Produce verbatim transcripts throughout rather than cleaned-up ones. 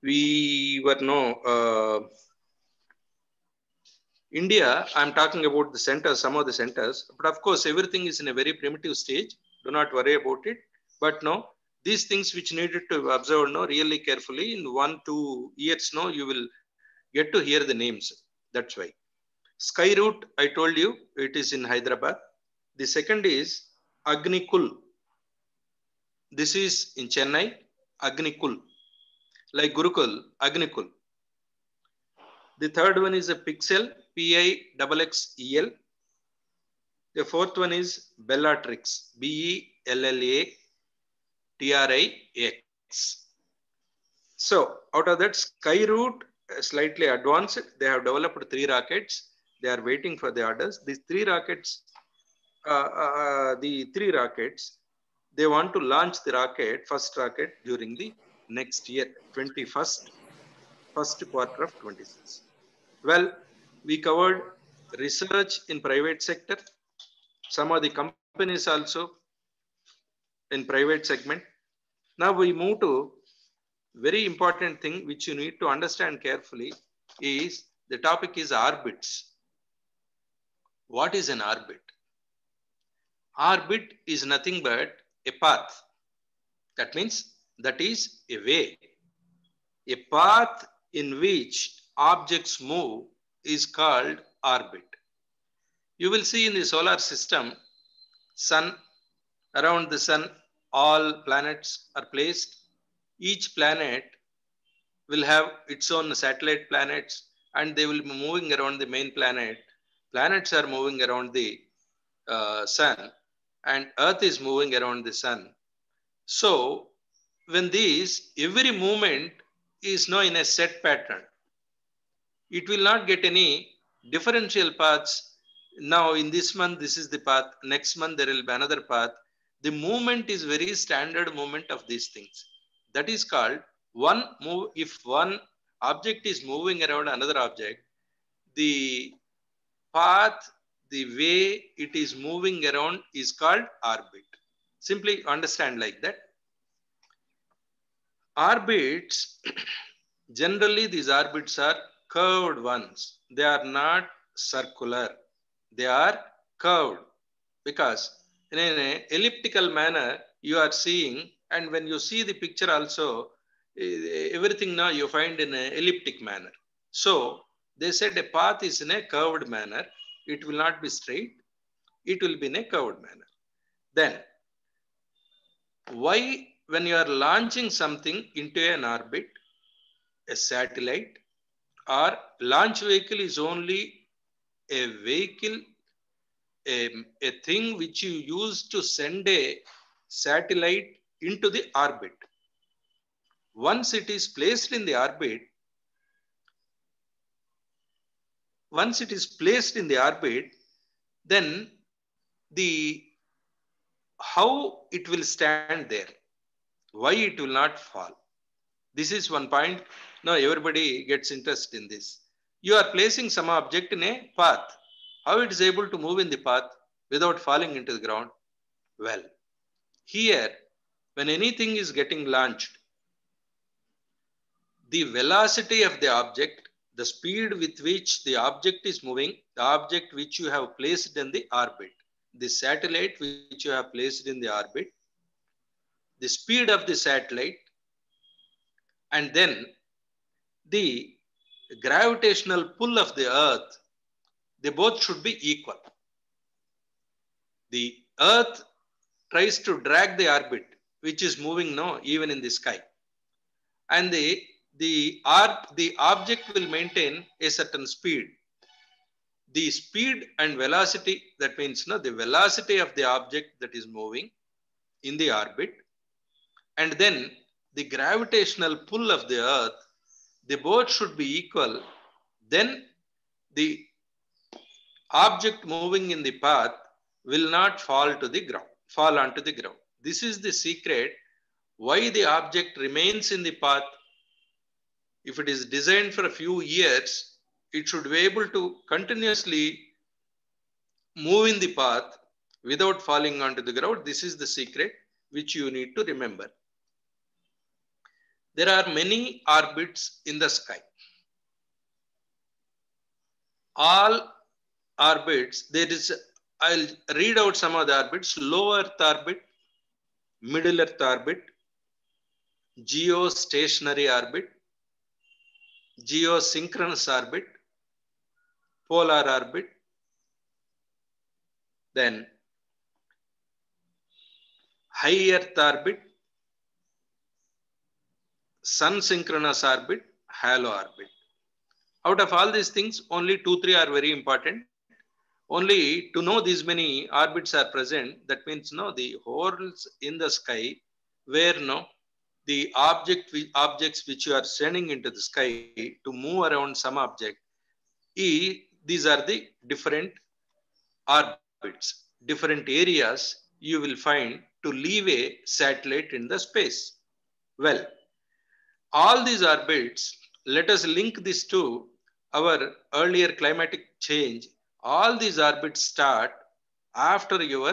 we were no uh, India, I'm talking about the centers, some of the centers, but of course, everything is in a very primitive stage. Do not worry about it. But no, these things which needed to observe no really carefully in one, two years, no, you will get to hear the names. That's why. Sky route, I told you, it is in Hyderabad. The second is Agnikul. This is in Chennai, Agnikul. Like Gurukul, Agnikul. The third one is a Pixel, P I X X E L. The fourth one is Bellatrix, B E L L A T R I X. So out of that, Skyroot slightly advanced. They have developed three rockets. They are waiting for the orders. These three rockets, uh, uh, the three rockets, they want to launch the rocket, first rocket during the next year, twenty-first, first quarter of twenty-six. Well, we covered research in private sector, some of the companies also in private segment. Now we move to very important thing which you need to understand carefully is the topic is orbits. What is an orbit? Orbit is nothing but a path. That means that is a way. A path in which objects move is called orbit. You will see in the solar system, sun, around the sun, all planets are placed. Each planet will have its own satellite planets and they will be moving around the main planet. Planets are moving around the uh, sun and Earth is moving around the sun. So when these, every movement is now in a set pattern. It will not get any differential paths. Now in this month, this is the path. Next month, there will be another path. The movement is very standard movement of these things. That is called one move. If one object is moving around another object, the path, the way it is moving around is called orbit. Simply understand like that. Orbits, generally these orbits are curved ones. They are not circular. They are curved because in an elliptical manner you are seeing, and when you see the picture also, everything now you find in an elliptic manner. So they said a path is in a curved manner. It will not be straight. It will be in a curved manner. Then why when you are launching something into an orbit, a satellite or launch vehicle is only a vehicle, a, a thing which you use to send a satellite into the orbit. Once it is placed in the orbit, once it is placed in the orbit, then the how it will stand there, why it will not fall. This is one point. Now everybody gets interested in this. You are placing some object in a path. How it is able to move in the path without falling into the ground? Well, here, when anything is getting launched, the velocity of the object, the speed with which the object is moving, the object which you have placed in the orbit, the satellite which you have placed in the orbit, the speed of the satellite, and then the gravitational pull of the earth, they both should be equal. The earth tries to drag the orbit, which is moving no, even in the sky. And the, the, the object will maintain a certain speed. The speed and velocity, that means no, the velocity of the object that is moving in the orbit, and then the gravitational pull of the earth, they both should be equal. Then the object moving in the path will not fall to the ground, fall onto the ground. This is the secret why the object remains in the path. If it is designed for a few years, it should be able to continuously move in the path without falling onto the ground. This is the secret which you need to remember. there are many orbits in the sky. All orbits, there is, I'll read out some of the orbits: low Earth orbit, middle Earth orbit, geostationary orbit, geosynchronous orbit, polar orbit, then high Earth orbit, sun synchronous orbit, halo orbit. Out of all these things, only two, three are very important. Only to know these many orbits are present, that means no, the holes in the sky where no, the object, objects which you are sending into the sky to move around some object, e, these are the different orbits, different areas you will find to leave a satellite in the space. Well, all these orbits, let us link this to our earlier climatic change. All these orbits start after your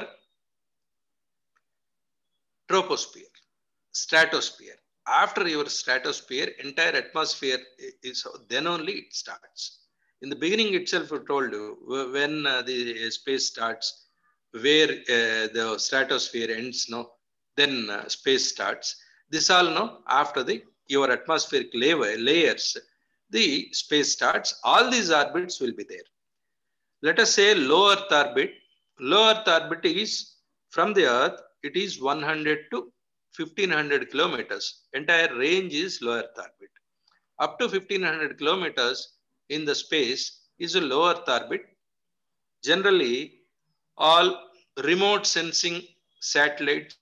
troposphere, stratosphere. After your stratosphere, entire atmosphere is, then only it starts. In the beginning itself, I told you, when uh, the space starts, where uh, the stratosphere ends, no, then uh, space starts. This all, no, after the your atmospheric layer, layers, the space starts. All these orbits will be there. Let us say low Earth orbit. Low Earth orbit is from the Earth, it is one hundred to fifteen hundred kilometers. Entire range is low Earth orbit. Up to fifteen hundred kilometers in the space is a low Earth orbit. Generally, all remote sensing satellites,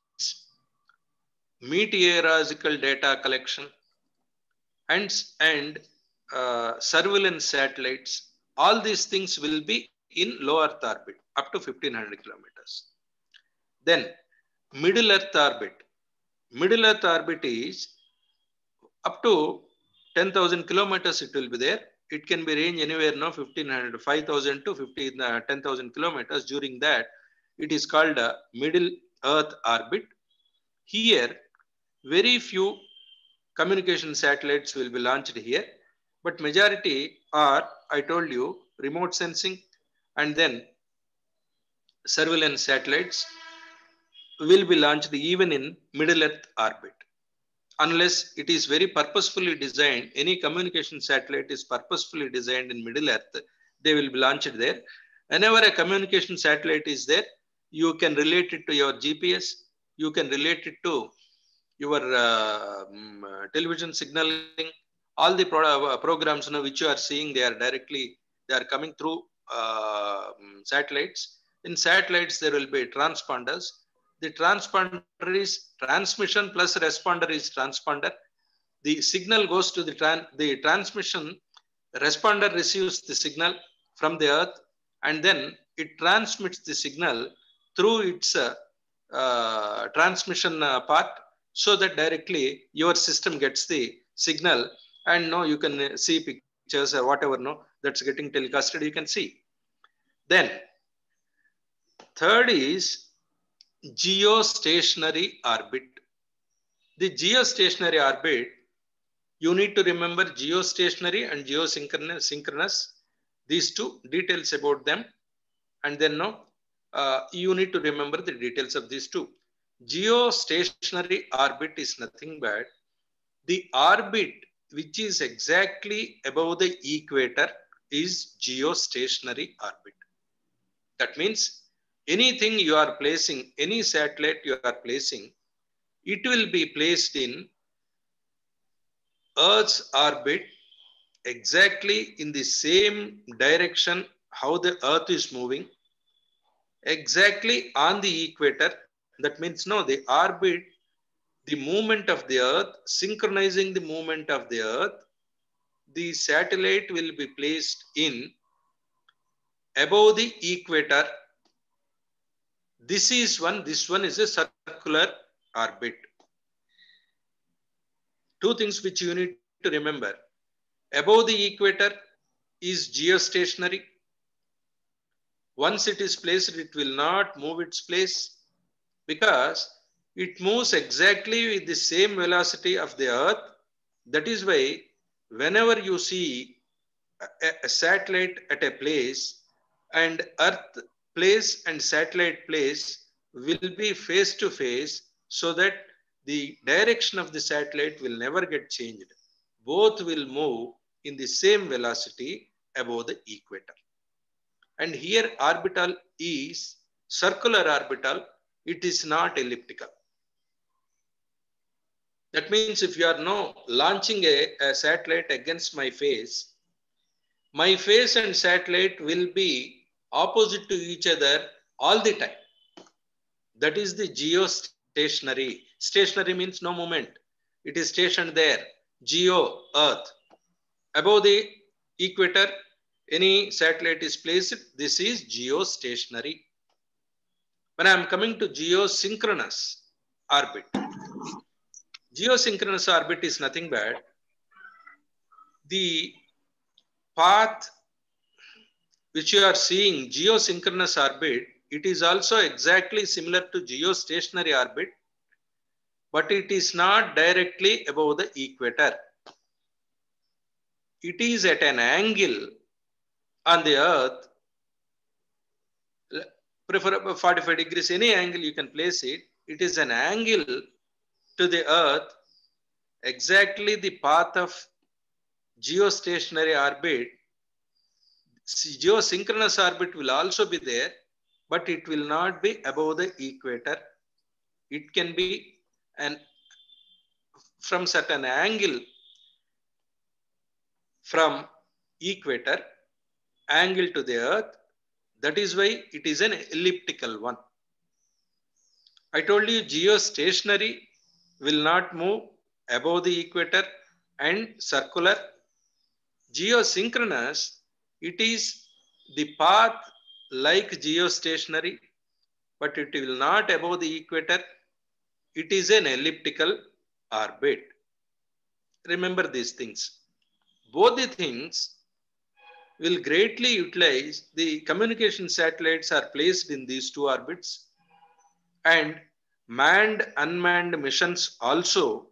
meteorological data collection, and, and uh, surveillance satellites, all these things will be in low Earth orbit up to fifteen hundred kilometers. Then middle Earth orbit. Middle Earth orbit is up to ten thousand kilometers it will be there. It can be range anywhere now fifteen hundred, five thousand to fifteen, uh, ten thousand kilometers. During that, it is called a middle Earth orbit. Here, very few communication satellites will be launched here, but majority are, I told you, remote sensing and then surveillance satellites will be launched even in middle Earth orbit. Unless it is very purposefully designed, any communication satellite is purposefully designed in middle Earth, they will be launched there. Whenever a communication satellite is there, you can relate it to your G P S, you can relate it to your uh, um, television signaling, all the pro programs you know, which you are seeing, they are directly, they are coming through uh, satellites. In satellites, there will be transponders. The transponder is transmission plus responder is transponder. The signal goes to the, tran the transmission, responder receives the signal from the Earth and then it transmits the signal through its uh, uh, transmission uh, part, so that directly your system gets the signal and no, you can see pictures or whatever no, that's getting telecasted, you can see. Then third is geostationary orbit. The geostationary orbit, you need to remember geostationary and geosynchronous, synchronous, these two details about them, and then no, uh, you need to remember the details of these two. Geostationary orbit is nothing but the orbit which is exactly above the equator is geostationary orbit. That means anything you are placing, any satellite you are placing, it will be placed in Earth's orbit exactly in the same direction how the Earth is moving, exactly on the equator. That means no, the orbit, the movement of the Earth, synchronizing the movement of the Earth, the satellite will be placed in above the equator. This is one, this one is a circular orbit. Two things which you need to remember. Above the equator is geostationary. Once it is placed, it will not move its place because it moves exactly with the same velocity of the Earth That is why whenever you see a, a satellite at a place and Earth place and satellite place will be face to face, so that the direction of the satellite will never get changed. Both will move in the same velocity above the equator. And here orbital is circular orbital, it is not elliptical. That means if you are now launching a, a satellite against my face, my face and satellite will be opposite to each other all the time. That is the geostationary. Stationary means no movement. It is stationed there. Geo, Earth. Above the equator, any satellite is placed. This is geostationary. When I am coming to geosynchronous orbit, geosynchronous orbit is nothing but the path which you are seeing, geosynchronous orbit. It is also exactly similar to geostationary orbit, but it is not directly above the equator. It is at an angle on the Earth, prefer forty-five degrees, any angle you can place it. It is an angle to the Earth, exactly the path of geostationary orbit. Geosynchronous orbit will also be there, but it will not be above the equator. It can be an from certain angle from equator angle to the Earth. That is why it is an elliptical one. I told you geostationary will not move above the equator and circular. Geosynchronous, it is the path like geostationary, but it will not above the equator. It is an elliptical orbit. Remember these things. Both the things will greatly utilize. The communication satellites are placed in these two orbits, and manned, unmanned missions also.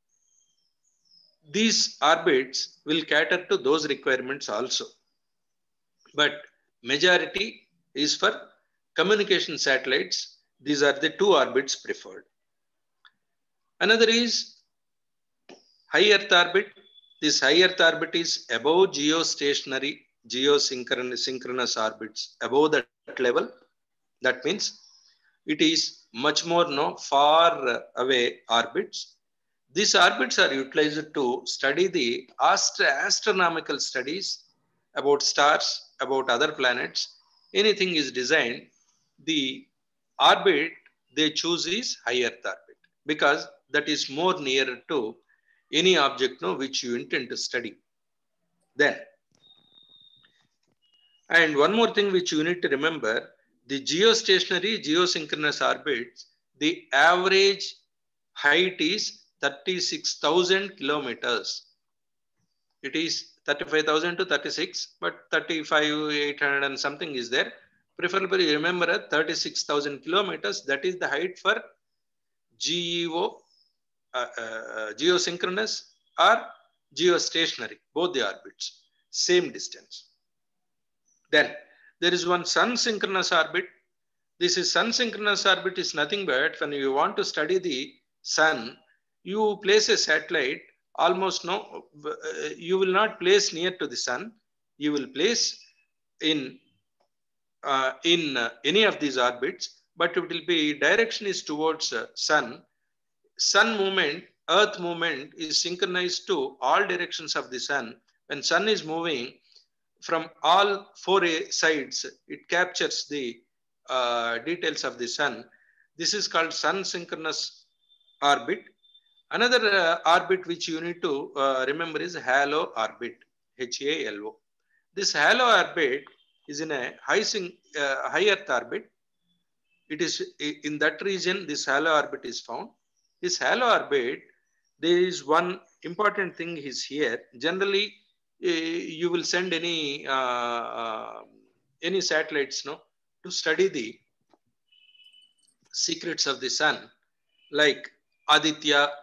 These orbits will cater to those requirements also. But majority is for communication satellites. These are the two orbits preferred. Another is high Earth orbit. This high Earth orbit is above geostationary, geosynchronous orbits, above that level. That means it is much more no, far away orbits. These orbits are utilized to study the astro astronomical studies about stars, about other planets. Anything is designed, the orbit they choose is high Earth orbit, because that is more nearer to any object no, which you intend to study. Then, and one more thing which you need to remember, the geostationary, geosynchronous orbits, the average height is thirty-six thousand kilometers. It is thirty-five thousand to thirty-six, but thirty-five eight hundred and something is there. Preferably remember thirty-six thousand kilometers. That is the height for G E O, uh, uh, geosynchronous or geostationary, both the orbits, same distance. Then there is one sun synchronous orbit. This is sun synchronous orbit is nothing but when you want to study the sun, you place a satellite almost no, you will not place near to the sun. You will place in uh, in uh, any of these orbits, but it will be direction is towards uh, sun. Sun movement, Earth movement is synchronized to all directions of the sun. When sun is moving from all four sides, it captures the uh, details of the sun. This is called sun synchronous orbit. Another uh, orbit which you need to uh, remember is halo orbit, H A L O. This halo orbit is in a high, uh, high Earth orbit. It is in that region this halo orbit is found. This halo orbit, there is one important thing is here. Generally, uh, you will send any uh, uh, any satellites no, to study the secrets of the sun, like Aditya,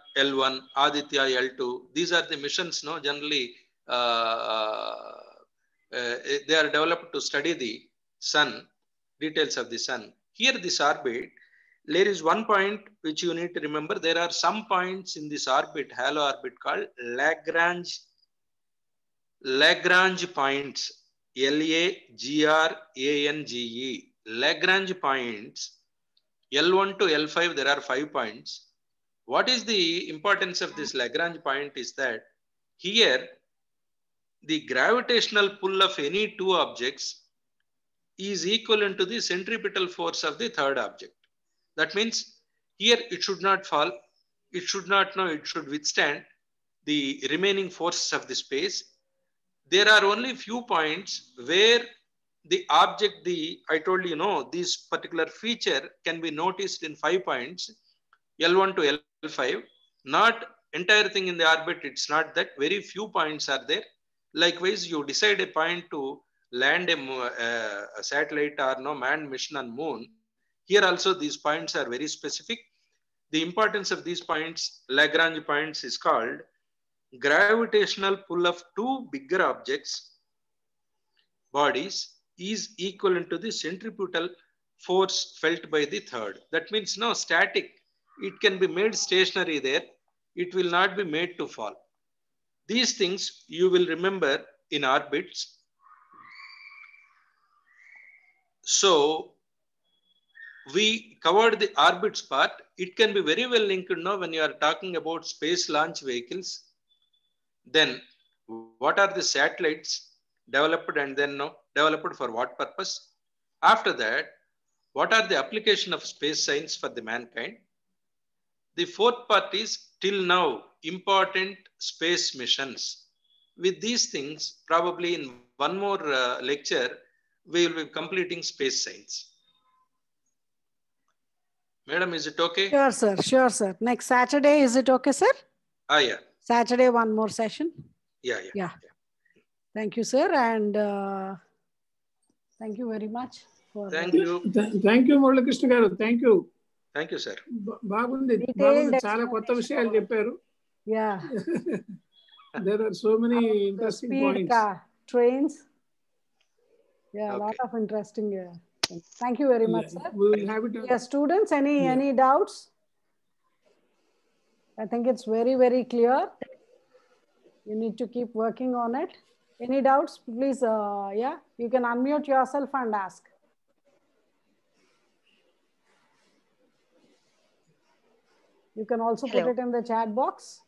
L one, Aditya L two. These are the missions, no, generally uh, uh, they are developed to study the sun, details of the sun. Here this orbit, there is one point which you need to remember. There are some points in this orbit, halo orbit, called Lagrange, Lagrange points, L A G R A N G E, Lagrange points. L one to L five, there are five points. What is the importance of this Lagrange point is that here the gravitational pull of any two objects is equivalent to the centripetal force of the third object. That means here it should not fall, it should not, no, it should withstand the remaining forces of the space. There are only few points where the object, the, I told you, know, this particular feature can be noticed in five points, L one to L five, not entire thing in the orbit. It's not that, very few points are there. Likewise, you decide a point to land a, uh, a satellite or no manned mission on moon. Here also these points are very specific. The importance of these points, Lagrange points, is called gravitational pull of two bigger objects, bodies, is equivalent to the centripetal force felt by the third. That means no static. It can be made stationary there. It will not be made to fall. These things you will remember in orbits. So we covered the orbits part. It can be very well linked now when you are talking about space launch vehicles. Then what are the satellites developed and then no, developed for what purpose? After that, what are the application of space science for the mankind? The fourth part is till now important space missions. With these things, probably in one more uh, lecture, we will be completing space science. Madam, is it okay? Sure, sir. Sure, sir. Next Saturday, is it okay, sir? Ah, yeah. Saturday, one more session. Yeah, yeah. Yeah. yeah. Thank you, sir. And uh, thank you very much. For thank you. Th thank you, Murali Krishna garu. Thank you. Thank you, sir. బాగుంది బాగుంది చాలా కొత్త విషయాలు చెప్పారు. Yeah. There are so many interesting speed points. Car, trains. Yeah, okay. a lot of interesting. Yeah. Thank you very much, yeah, sir. We will have it. Yeah, students, any yeah. any doubts? I think it's very, very clear. You need to keep working on it. Any doubts, please? Uh, yeah, you can unmute yourself and ask. You can also Hello. put it in the chat box.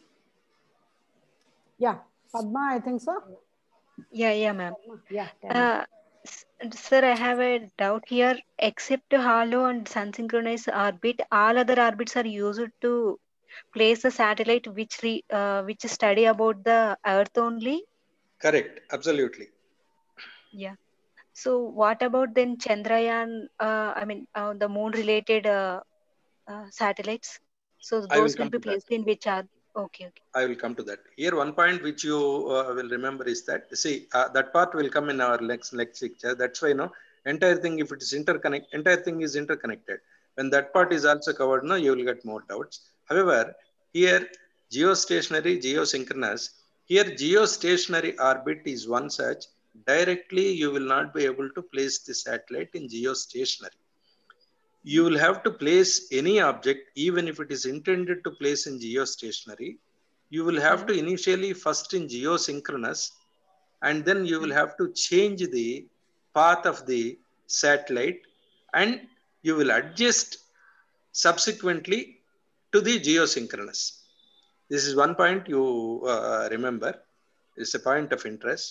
Yeah, Padma, I think so. Yeah, yeah, ma'am. Yeah. Uh, sir, I have a doubt here. Except halo and sun synchronized orbit, all other orbits are used to place the satellite which re, uh, which study about the Earth only. Correct. Absolutely. Yeah. So what about then Chandrayaan? Uh, I mean, uh, the moon-related uh, uh, satellites. So those will, will be placed that. in which are okay. Okay. I will come to that. Here, one point which you uh, will remember is that see uh, that part will come in our next next lecture. That's why you know entire thing, if it is interconnect, entire thing is interconnected. When that part is also covered, no, you will get more doubts. However, here geostationary, geosynchronous. Here geostationary orbit is one such. Directly, you will not be able to place the satellite in geostationary. You will have to place any object, even if it is intended to place in geostationary. You will have to initially first in geosynchronous, and then you will have to change the path of the satellite, and you will adjust subsequently to the geosynchronous. This is one point you uh, remember. It's a point of interest.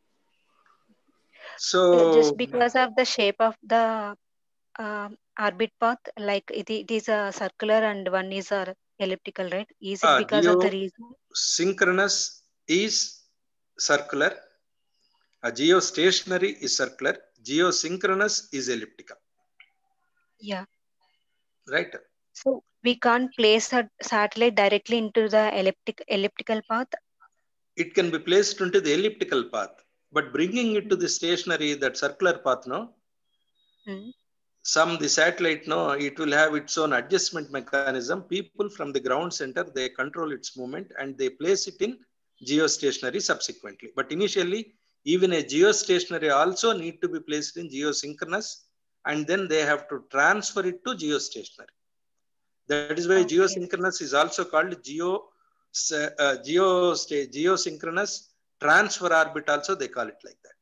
So just because of the shape of the uh, orbit path, like it, it is a circular and one is a elliptical, right? Is it because uh, of the reason? Synchronous is circular. A geostationary is circular. Geosynchronous is elliptical. Yeah. Right. So we can't place a satellite directly into the elliptic elliptical path. It can be placed into the elliptical path, but bringing it to the stationary, that circular path, no. Hmm. some the satellite, no, it will have its own adjustment mechanism. People from the ground center, they control its movement and they place it in geostationary subsequently. But initially, even a geostationary also need to be placed in geosynchronous, and then they have to transfer it to geostationary. That is why okay. geosynchronous is also called geo, uh, geo geosynchronous transfer orbit also, they call it like that.